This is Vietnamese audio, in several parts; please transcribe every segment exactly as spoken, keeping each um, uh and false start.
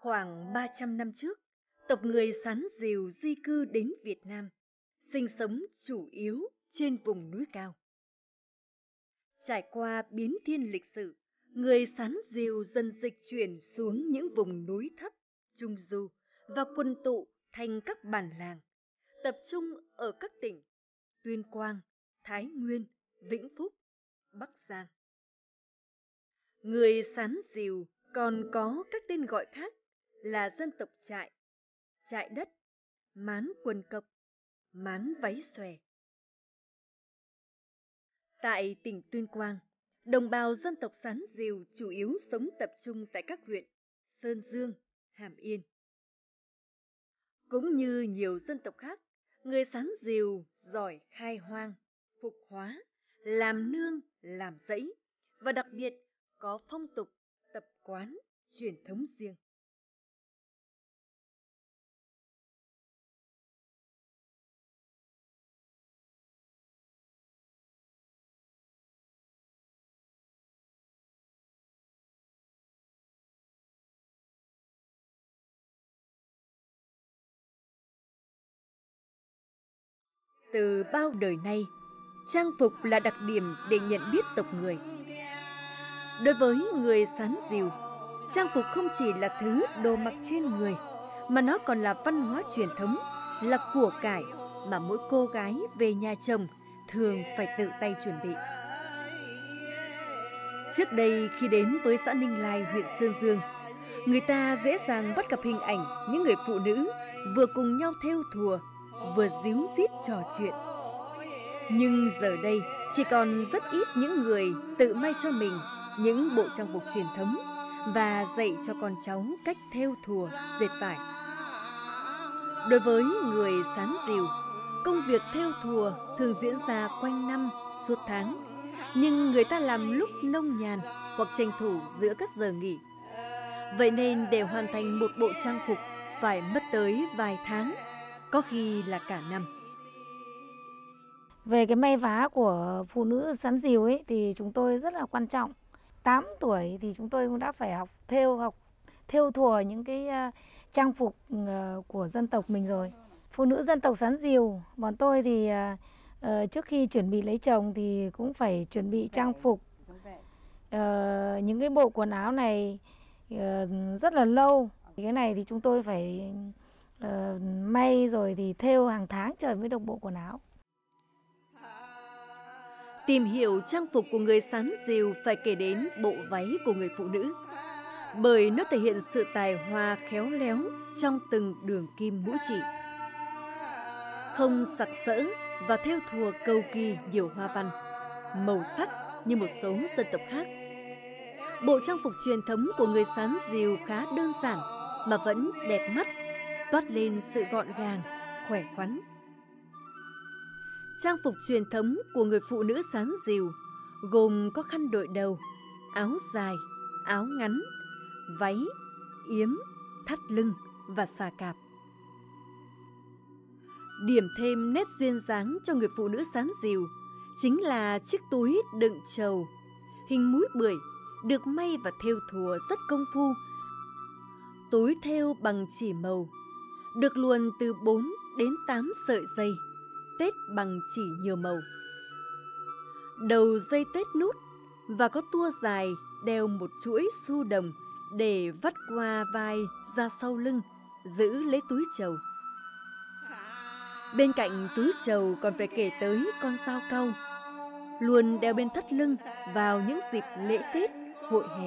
Khoảng ba trăm năm trước, tộc người Sán Dìu di cư đến Việt Nam, sinh sống chủ yếu trên vùng núi cao. Trải qua biến thiên lịch sử, người Sán Dìu dần dịch chuyển xuống những vùng núi thấp, trung du và quần tụ thành các bản làng, tập trung ở các tỉnh Tuyên Quang, Thái Nguyên, Vĩnh Phúc, Bắc Giang. Người Sán Dìu còn có các tên gọi khác là dân tộc Trại, Trại Đất, Mán Quần Cộc, Mán Váy Xòe. Tại tỉnh Tuyên Quang, đồng bào dân tộc Sán Dìu chủ yếu sống tập trung tại các huyện Sơn Dương, Hàm Yên. Cũng như nhiều dân tộc khác, người Sán Dìu giỏi khai hoang, phục hóa, làm nương, làm rẫy và đặc biệt có phong tục, tập quán, truyền thống riêng. Từ bao đời nay, trang phục là đặc điểm để nhận biết tộc người. Đối với người Sán Dìu, trang phục không chỉ là thứ đồ mặc trên người, mà nó còn là văn hóa truyền thống, là của cải mà mỗi cô gái về nhà chồng thường phải tự tay chuẩn bị. Trước đây khi đến với xã Ninh Lai, huyện Sơn Dương, người ta dễ dàng bắt gặp hình ảnh những người phụ nữ vừa cùng nhau thêu thùa, vừa díu dít trò chuyện. Nhưng giờ đây chỉ còn rất ít những người tự may cho mình những bộ trang phục truyền thống và dạy cho con cháu cách thêu thùa, dệt vải. Đối với người Sán Dìu, công việc thêu thùa thường diễn ra quanh năm, suốt tháng, nhưng người ta làm lúc nông nhàn hoặc tranh thủ giữa các giờ nghỉ. Vậy nên để hoàn thành một bộ trang phục phải mất tới vài tháng, có khi là cả năm. Về cái may vá của phụ nữ Sán Dìu ấy thì chúng tôi rất là quan trọng. tám tuổi thì chúng tôi cũng đã phải học thêu, học thêu thùa những cái uh, trang phục uh, của dân tộc mình rồi. Phụ nữ dân tộc Sán Dìu, bọn tôi thì uh, uh, trước khi chuẩn bị lấy chồng thì cũng phải chuẩn bị trang phục. Uh, những cái bộ quần áo này uh, rất là lâu. Cái này thì chúng tôi phải uh, may rồi thì thêu hàng tháng trời mới được bộ quần áo. Tìm hiểu trang phục của người Sán Dìu phải kể đến bộ váy của người phụ nữ, bởi nó thể hiện sự tài hoa khéo léo trong từng đường kim mũi chỉ. Không sặc sỡ và thêu thùa cầu kỳ nhiều hoa văn, màu sắc như một số dân tộc khác. Bộ trang phục truyền thống của người Sán Dìu khá đơn giản mà vẫn đẹp mắt, toát lên sự gọn gàng, khỏe khoắn. Trang phục truyền thống của người phụ nữ Sán Dìu gồm có khăn đội đầu, áo dài, áo ngắn, váy, yếm, thắt lưng và xà cạp. Điểm thêm nét duyên dáng cho người phụ nữ Sán Dìu chính là chiếc túi đựng trầu, hình múi bưởi, được may và thêu thùa rất công phu. Túi thêu bằng chỉ màu, được luồn từ bốn đến tám sợi dây, tết bằng chỉ nhiều màu. Đầu dây tết nút và có tua dài đeo một chuỗi xu đồng để vắt qua vai ra sau lưng, giữ lấy túi trầu. Bên cạnh túi trầu còn phải kể tới con dao cau, luôn đeo bên thắt lưng vào những dịp lễ Tết, hội hè.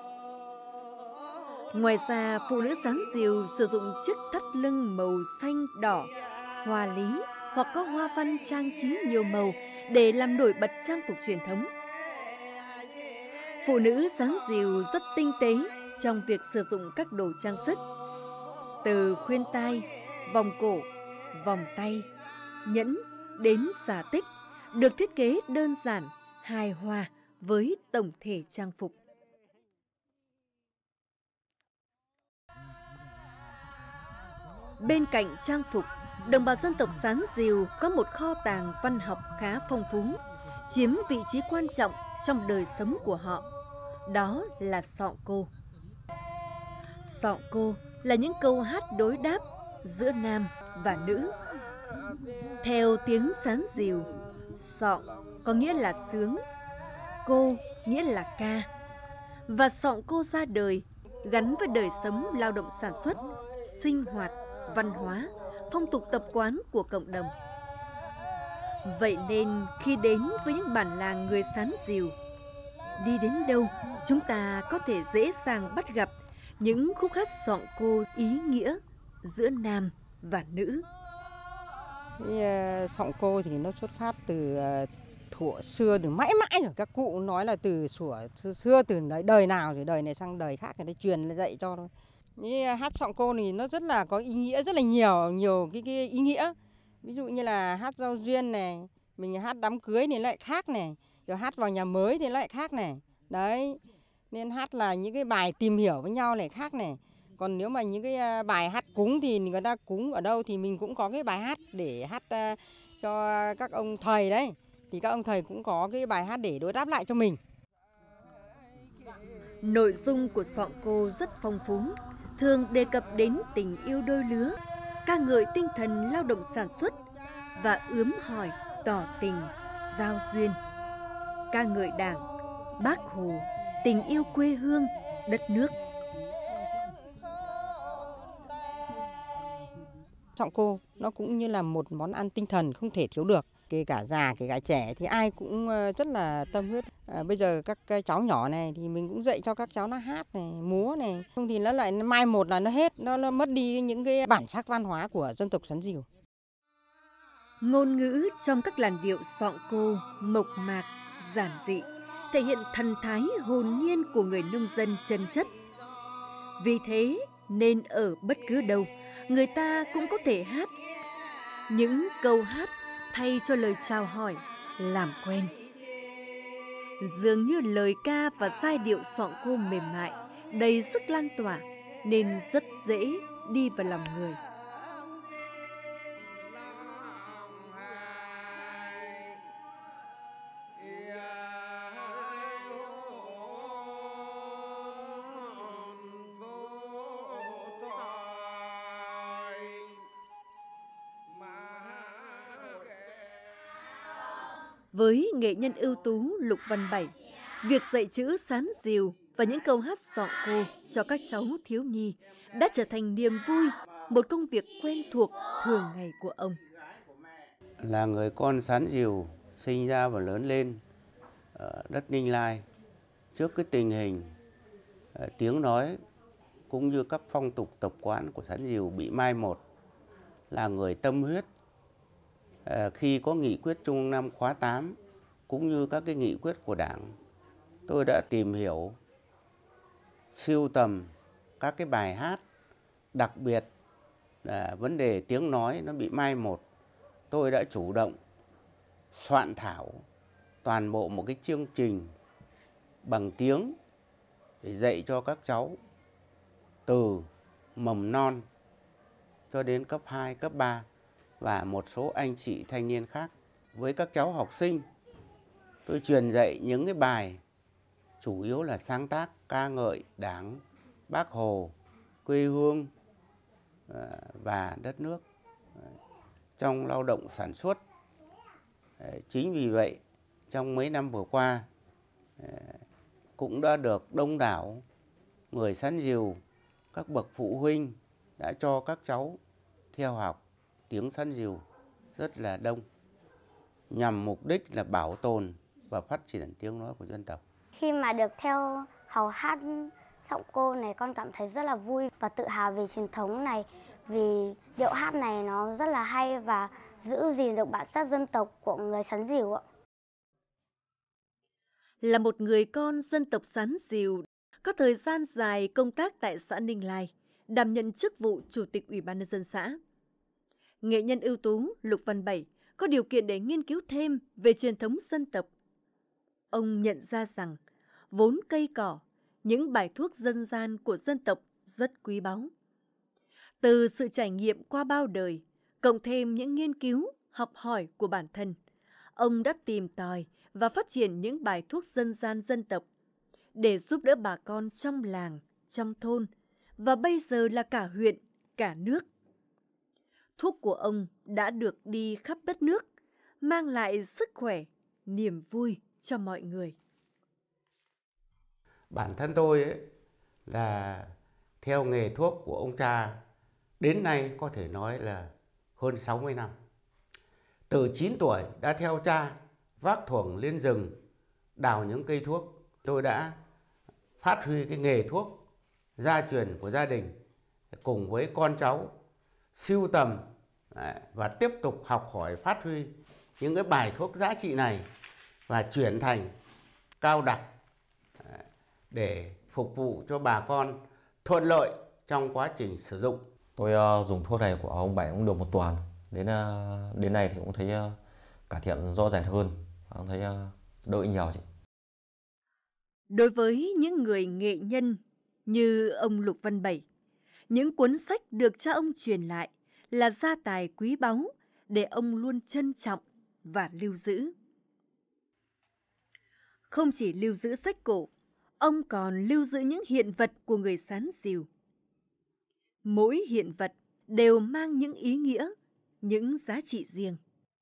Ngoài ra, phụ nữ Sán Dìu sử dụng chiếc thắt lưng màu xanh đỏ, hoa lý hoặc có hoa văn trang trí nhiều màu để làm nổi bật trang phục truyền thống. Phụ nữ Sán Dìu rất tinh tế trong việc sử dụng các đồ trang sức, từ khuyên tai, vòng cổ, vòng tay, nhẫn đến xà tích, được thiết kế đơn giản, hài hòa với tổng thể trang phục. Bên cạnh trang phục, đồng bào dân tộc Sán Dìu có một kho tàng văn học khá phong phú, chiếm vị trí quan trọng trong đời sống của họ. Đó là sọ cô. Sọng cô là những câu hát đối đáp giữa nam và nữ. Theo tiếng sán dìu, sọng có nghĩa là sướng, cô nghĩa là ca. Và sọng cô ra đời gắn với đời sống lao động sản xuất, sinh hoạt, văn hóa, phong tục tập quán của cộng đồng. Vậy nên khi đến với những bản làng người sán dìu, đi đến đâu chúng ta có thể dễ dàng bắt gặp những khúc hát giọng cô ý nghĩa giữa nam và nữ. Cái uh, giọng cô thì nó xuất phát từ uh, thuở xưa, từ mãi mãi rồi. Các cụ nói là từ xủa xưa, từ đời nào thì đời này sang đời khác, người ta truyền dạy cho thôi. Như hát giọng cô thì nó rất là có ý nghĩa rất là nhiều, nhiều cái, cái ý nghĩa. Ví dụ như là hát giao duyên này, mình hát đám cưới thì lại khác này, rồi hát vào nhà mới thì lại khác này. Đấy, nên hát là những cái bài tìm hiểu với nhau lại khác này. Còn nếu mà những cái bài hát cúng thì người ta cúng ở đâu thì mình cũng có cái bài hát để hát uh, cho các ông thầy đấy. Thì các ông thầy cũng có cái bài hát để đối đáp lại cho mình. Nội dung của giọng cô rất phong phú, thường đề cập đến tình yêu đôi lứa, ca ngợi tinh thần lao động sản xuất và ướm hỏi tỏ tình, giao duyên, ca ngợi Đảng, Bác Hồ, tình yêu quê hương, đất nước. Giọng cô nó cũng như là một món ăn tinh thần không thể thiếu được. Kể cả già, kể cả trẻ thì ai cũng rất là tâm huyết. À, bây giờ các cháu nhỏ này thì mình cũng dạy cho các cháu nó hát này, múa này. Không thì nó lại mai một là nó hết, nó, nó mất đi những cái bản sắc văn hóa của dân tộc sán dìu. Ngôn ngữ trong các làn điệu giọng cô mộc mạc, giản dị, thể hiện thần thái hồn nhiên của người nông dân chân chất. Vì thế nên ở bất cứ đâu, người ta cũng có thể hát những câu hát thay cho lời chào hỏi, làm quen. Dường như lời ca và giai điệu giọng cô mềm mại, đầy sức lan tỏa, nên rất dễ đi vào lòng người. Với nghệ nhân ưu tú Lục Văn Bảy, việc dạy chữ sán dìu và những câu hát giọng cô cho các cháu thiếu nhi đã trở thành niềm vui, một công việc quen thuộc thường ngày của ông. Là người con sán dìu, sinh ra và lớn lên ở đất Ninh Lai, trước cái tình hình tiếng nói cũng như các phong tục tập quán của sán dìu bị mai một, là người tâm huyết. Khi có nghị quyết Trung ương năm khóa tám cũng như các cái nghị quyết của Đảng, tôi đã tìm hiểu, sưu tầm các cái bài hát, đặc biệt là vấn đề tiếng nói nó bị mai một. Tôi đã chủ động soạn thảo toàn bộ một cái chương trình bằng tiếng để dạy cho các cháu từ mầm non cho đến cấp hai, cấp ba và một số anh chị thanh niên khác. Với các cháu học sinh, tôi truyền dạy những cái bài chủ yếu là sáng tác ca ngợi Đảng, Bác Hồ, quê hương và đất nước trong lao động sản xuất. Chính vì vậy, trong mấy năm vừa qua cũng đã được đông đảo người sán dìu, các bậc phụ huynh đã cho các cháu theo học tiếng sán dìu rất là đông, nhằm mục đích là bảo tồn và phát triển tiếng nói của dân tộc. Khi mà được theo học hát giọng cô này, con cảm thấy rất là vui và tự hào về truyền thống này, vì điệu hát này nó rất là hay và giữ gìn được bản sắc dân tộc của người sán dìu ạ. Là một người con dân tộc sán dìu, có thời gian dài công tác tại xã Ninh Lai, đảm nhận chức vụ Chủ tịch Ủy ban nhân dân xã. Nghệ nhân ưu tú Lục Văn Bảy có điều kiện để nghiên cứu thêm về truyền thống dân tộc. Ông nhận ra rằng vốn cây cỏ, những bài thuốc dân gian của dân tộc rất quý báu. Từ sự trải nghiệm qua bao đời, cộng thêm những nghiên cứu, học hỏi của bản thân, ông đã tìm tòi và phát triển những bài thuốc dân gian dân tộc để giúp đỡ bà con trong làng, trong thôn và bây giờ là cả huyện, cả nước. Thuốc của ông đã được đi khắp đất nước, mang lại sức khỏe, niềm vui cho mọi người. Bản thân tôi ấy, là theo nghề thuốc của ông cha đến nay có thể nói là hơn sáu mươi năm. Từ chín tuổi đã theo cha vác thuổng lên rừng đào những cây thuốc. Tôi đã phát huy cái nghề thuốc gia truyền của gia đình cùng với con cháu sưu tầm và tiếp tục học hỏi phát huy những cái bài thuốc giá trị này và chuyển thành cao đặc để phục vụ cho bà con thuận lợi trong quá trình sử dụng. Tôi uh, dùng thuốc này của ông Bảy cũng được một tuần. Đến uh, đến nay thì cũng thấy uh, cải thiện rõ rệt hơn, cũng thấy uh, đỡ nhiều chị. Đối với những người nghệ nhân như ông Lục Văn Bảy, những cuốn sách được cha ông truyền lại là gia tài quý báu để ông luôn trân trọng và lưu giữ. Không chỉ lưu giữ sách cổ, ông còn lưu giữ những hiện vật của người Sán Dìu. Mỗi hiện vật đều mang những ý nghĩa, những giá trị riêng.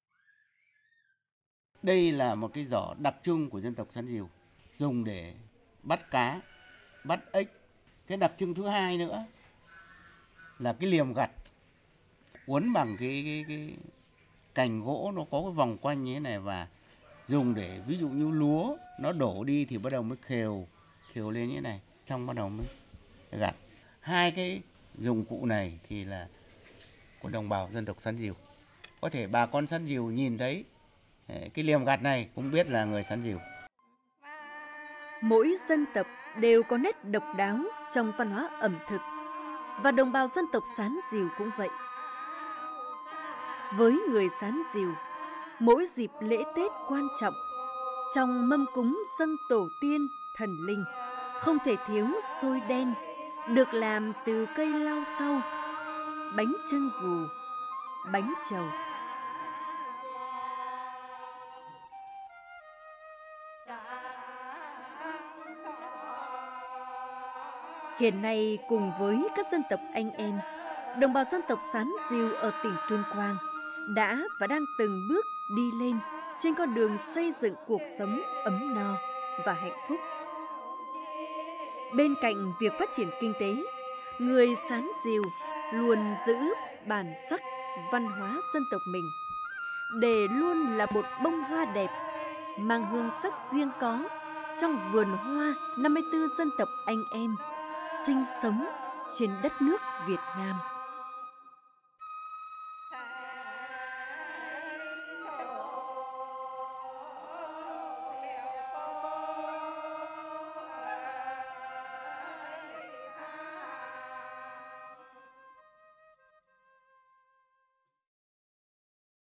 Đây là một cái giỏ đặc trưng của dân tộc Sán Dìu, dùng để bắt cá, bắt ếch. Cái đặc trưng thứ hai nữa là cái liềm gặt, uốn bằng cái, cái, cái cành gỗ, nó có cái vòng quanh như thế này, và dùng để ví dụ như lúa nó đổ đi thì bắt đầu mới khều, khều lên như thế này, xong bắt đầu mới gặt. Hai cái dụng cụ này thì là của đồng bào dân tộc Sán Dìu. Có thể bà con Sán Dìu nhìn thấy cái liềm gặt này cũng biết là người Sán Dìu. Mỗi dân tộc đều có nét độc đáo trong văn hóa ẩm thực, và đồng bào dân tộc Sán Dìu cũng vậy. Với người Sán Dìu, mỗi dịp lễ Tết quan trọng, trong mâm cúng dâng tổ tiên, thần linh, không thể thiếu xôi đen, được làm từ cây lau sau, bánh chưng gù, bánh trầu. Hiện nay cùng với các dân tộc anh em, đồng bào dân tộc Sán Dìu ở tỉnh Tuyên Quang đã và đang từng bước đi lên trên con đường xây dựng cuộc sống ấm no và hạnh phúc. Bên cạnh việc phát triển kinh tế, người Sán Dìu luôn giữ bản sắc văn hóa dân tộc mình, để luôn là một bông hoa đẹp, mang hương sắc riêng có trong vườn hoa năm mươi tư dân tộc anh em sinh sống trên đất nước Việt Nam.